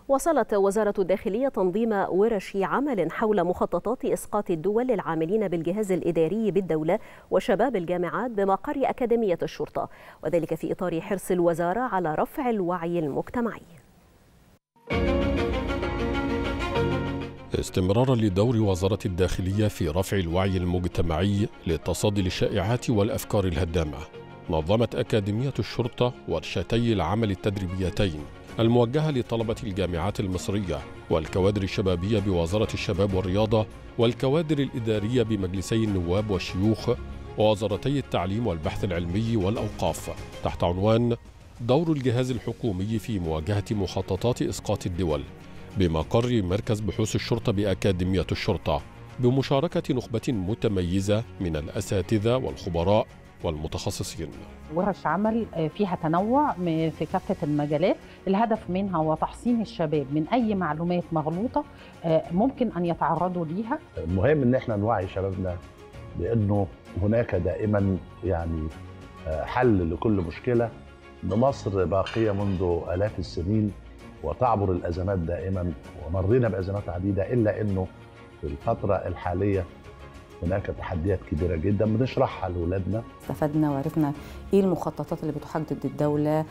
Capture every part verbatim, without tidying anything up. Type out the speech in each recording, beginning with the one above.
واصلت وزارة الداخلية تنظيم ورش عمل حول مخططات إسقاط الدول للعاملين بالجهاز الإداري بالدولة وشباب الجامعات بمقر أكاديمية الشرطة، وذلك في إطار حرص الوزارة على رفع الوعي المجتمعي. استمرارا لدور وزارة الداخلية في رفع الوعي المجتمعي للتصدي للشائعات والأفكار الهدامة، نظمت أكاديمية الشرطة ورشتي العمل التدريبيتين الموجهة لطلبة الجامعات المصرية والكوادر الشبابية بوزارة الشباب والرياضة والكوادر الإدارية بمجلسي النواب والشيوخ ووزارتي التعليم والبحث العلمي والأوقاف، تحت عنوان دور الجهاز الحكومي في مواجهة مخططات إسقاط الدول، بمقر مركز بحوث الشرطة بأكاديمية الشرطة، بمشاركة نخبة متميزة من الأساتذة والخبراء والمتخصصين. ورش عمل فيها تنوع في كافة المجالات، الهدف منها هو تحصين الشباب من أي معلومات مغلوطة ممكن أن يتعرضوا ليها. المهم إن احنا نوعي شبابنا بأنه هناك دائما يعني حل لكل مشكلة، إن مصر باقية منذ آلاف السنين وتعبر الأزمات دائما، ومرينا بأزمات عديدة، إلا أنه في الفترة الحالية هناك تحديات كبيرة جدا بنشرحها لأولادنا. استفدنا وعرفنا إيه المخططات اللي بتحدد الدولة،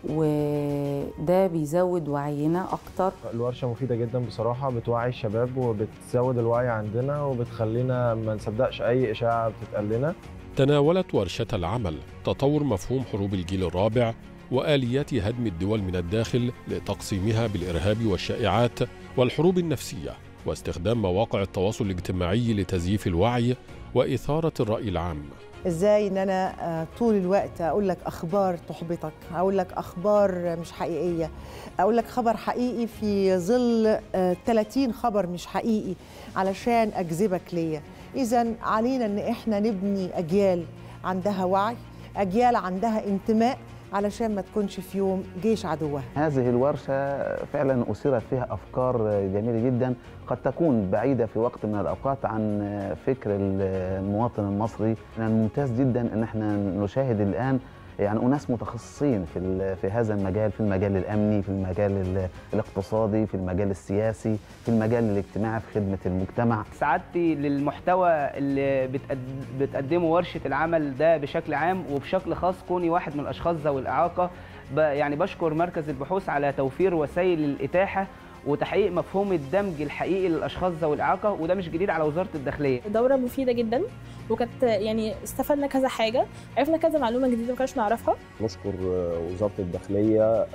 وده بيزود وعينا أكتر. الورشة مفيدة جدا بصراحة، بتوعي الشباب وبتزود الوعي عندنا وبتخلينا ما نصدقش أي إشاعة بتتقال لنا. تناولت ورشة العمل تطور مفهوم حروب الجيل الرابع وآليات هدم الدول من الداخل لتقسيمها بالإرهاب والشائعات والحروب النفسية، واستخدام مواقع التواصل الاجتماعي لتزييف الوعي وإثارة الرأي العام. إزاي إن أنا طول الوقت أقول لك أخبار تحبطك، أقول لك أخبار مش حقيقية، أقول لك خبر حقيقي في ظل ثلاثين خبر مش حقيقي علشان أجذبك ليا. إذن علينا إن إحنا نبني أجيال عندها وعي، أجيال عندها انتماء، علشان ما تكونش في يوم جيش عدوها. هذه الورشة فعلا أثيرت فيها أفكار جميلة جدا قد تكون بعيدة في وقت من الأوقات عن فكر المواطن المصري. يعني ممتاز جدا أن احنا نشاهد الآن يعني أناس متخصصين في في هذا المجال، في المجال الأمني، في المجال الاقتصادي، في المجال السياسي، في المجال الاجتماعي، في خدمة المجتمع. سعادتي للمحتوى اللي بتقدمه ورشة العمل ده بشكل عام، وبشكل خاص كوني واحد من الأشخاص ذوي الإعاقة، يعني بشكر مركز البحوث على توفير وسائل الإتاحة وتحقيق مفهوم الدمج الحقيقي للاشخاص ذوي الاعاقه، وده مش جديد على وزاره الداخليه. دوره مفيده جدا، وكانت يعني استفدنا كذا حاجه، عرفنا كذا معلومه جديده ما كناش نعرفها. نشكر وزاره الداخليه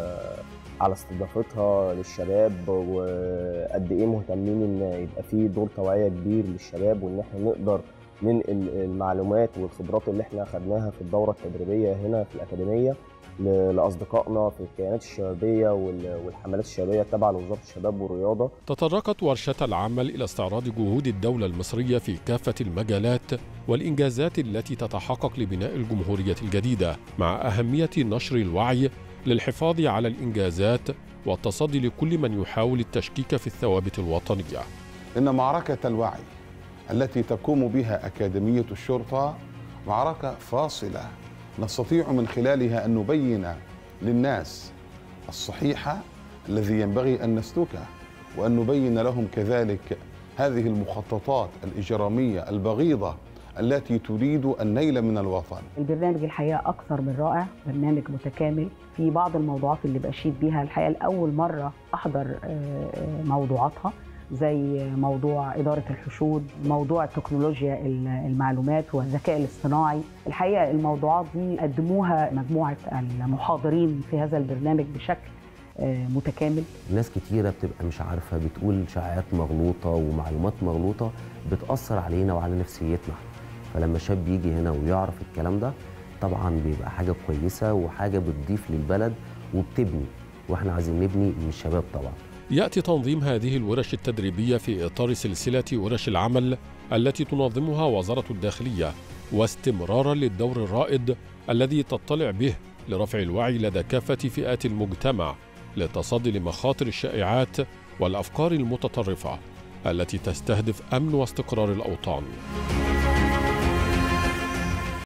على استضافتها للشباب، وقد ايه مهتمين ان يبقى في دور توعيه كبير للشباب، وان احنا نقدر ننقل المعلومات والخبرات اللي احنا اخذناها في الدوره التدريبيه هنا في الاكاديميه لأصدقائنا في الكيانات الشبابية والحملات الشبابية التابعة لوزارة الشباب والرياضة. تطرقت ورشة العمل إلى استعراض جهود الدولة المصرية في كافة المجالات والإنجازات التي تتحقق لبناء الجمهورية الجديدة، مع أهمية نشر الوعي للحفاظ على الإنجازات والتصدي لكل من يحاول التشكيك في الثوابت الوطنية. إن معركة الوعي التي تقوم بها أكاديمية الشرطة معركة فاصلة، نستطيع من خلالها أن نبين للناس الصحيحة الذي ينبغي أن نسلكه، وأن نبين لهم كذلك هذه المخططات الإجرامية البغيضة التي تريد النيل من الوطن. البرنامج الحقيقة أكثر من رائع، برنامج متكامل في بعض الموضوعات اللي بأشيد بيها. الحقيقة لأول مرة أحضر موضوعاتها، زي موضوع إدارة الحشود، موضوع تكنولوجيا المعلومات والذكاء الاصطناعي. الحقيقة الموضوعات دي قدموها مجموعة المحاضرين في هذا البرنامج بشكل متكامل. ناس كتيرة بتبقى مش عارفة، بتقول شائعات مغلوطة ومعلومات مغلوطة بتأثر علينا وعلى نفسيتنا، فلما شاب يجي هنا ويعرف الكلام ده طبعا بيبقى حاجة كويسة وحاجة بتضيف للبلد وبتبني، واحنا عايزين نبني من الشباب طبعا. يأتي تنظيم هذه الورش التدريبية في إطار سلسلة ورش العمل التي تنظمها وزارة الداخلية، واستمرارا للدور الرائد الذي تطلع به لرفع الوعي لدى كافة فئات المجتمع للتصدي لمخاطر الشائعات والأفكار المتطرفة التي تستهدف أمن واستقرار الأوطان.